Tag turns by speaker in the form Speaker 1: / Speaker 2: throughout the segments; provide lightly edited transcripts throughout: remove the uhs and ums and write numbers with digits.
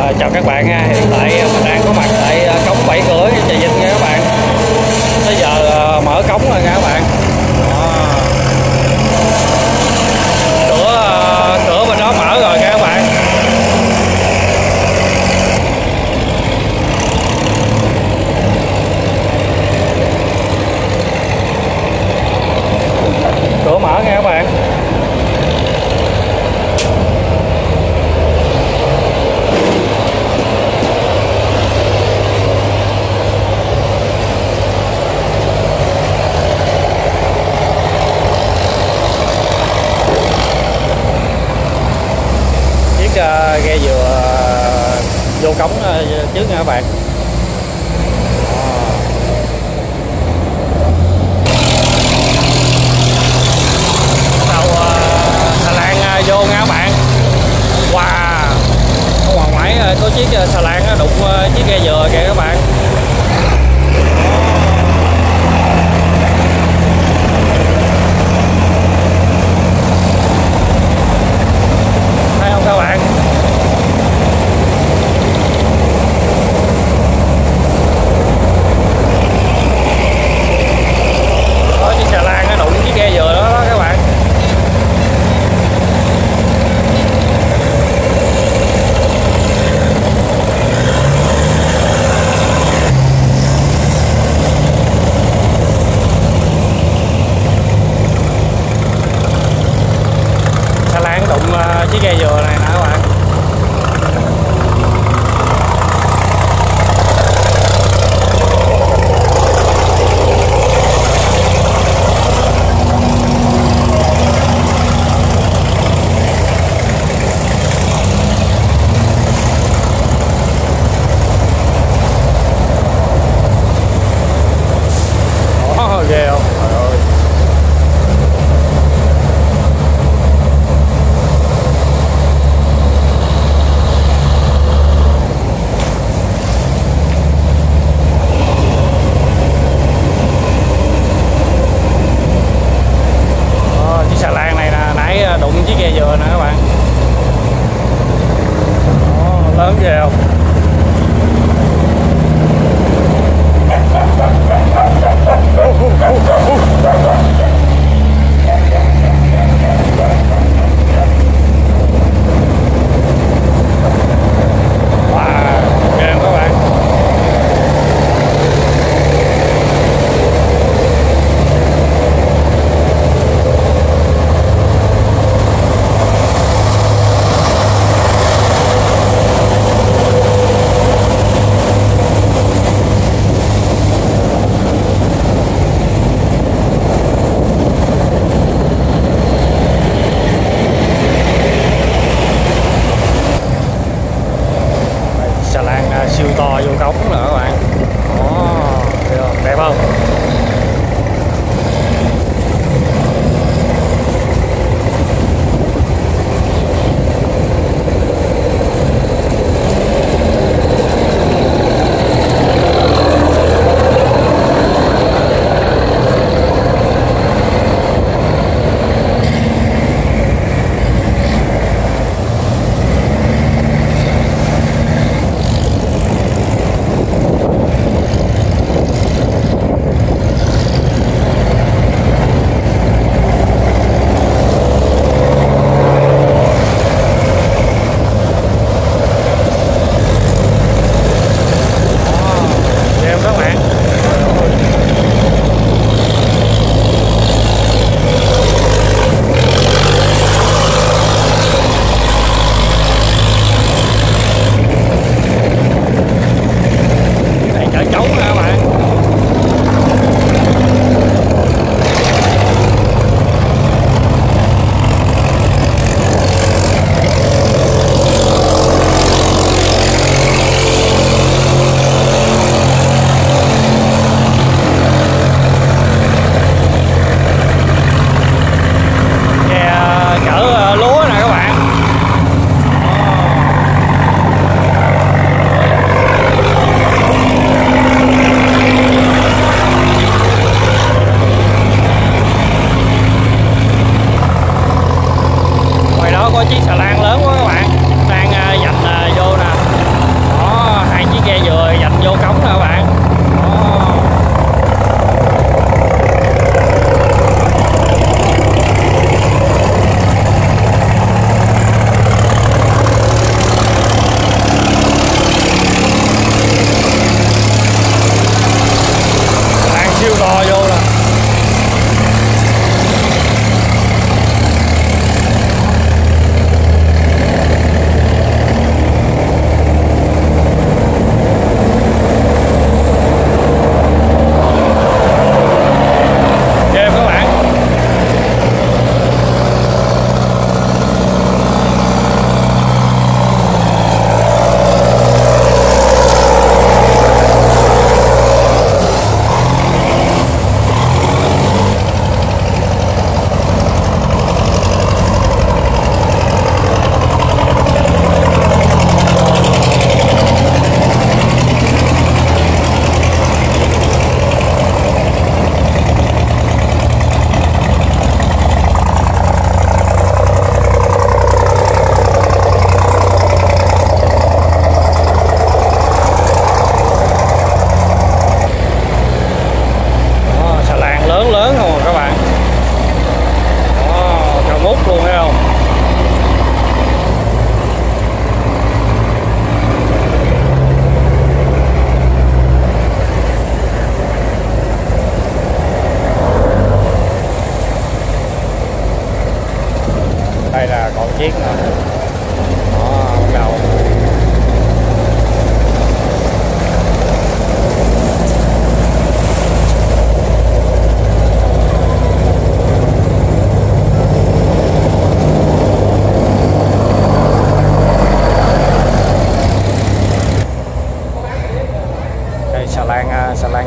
Speaker 1: Chào các bạn ha, hiện tại mình đang có mặt tại cống 7 cửa Trà Vinh nha các bạn. Tới giờ mở cống rồi nha các bạn. Cửa bên đó mở rồi nha các bạn. Cửa mở nha các bạn. Ghe dừa vô cống trước nha các bạn. Đầu xà lan vô nha các bạn. Wow, ở ngoài ngoại có chiếc xà lan đụng chiếc ghe dừa kìa các bạn. Thấy không các bạn? Có chiếc xà lan nó đụng chiếc ghe dừa đó các bạn. Xà lan đụng chiếc ghe dừa này nè các bạn. Ghê không? Trời ơi. Chiếc xà lan này nè, nãy đụng chiếc ghe dừa nè các bạn. Lớn ghê không?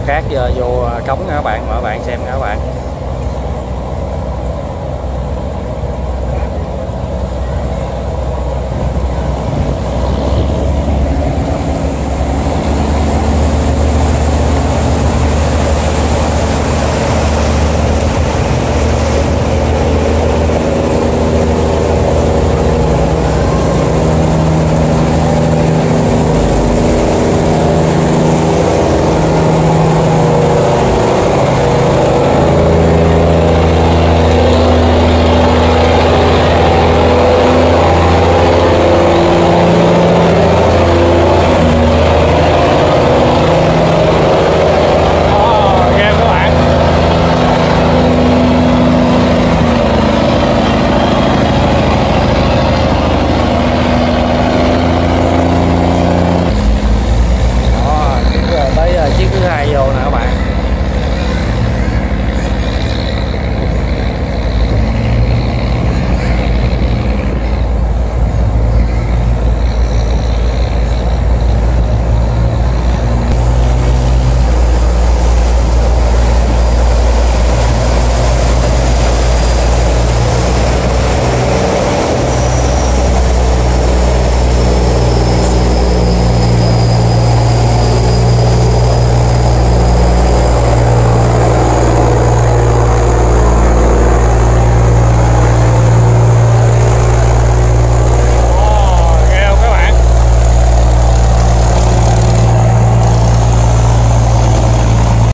Speaker 1: cát vô cống nha các bạn, mời các bạn xem nha các bạn.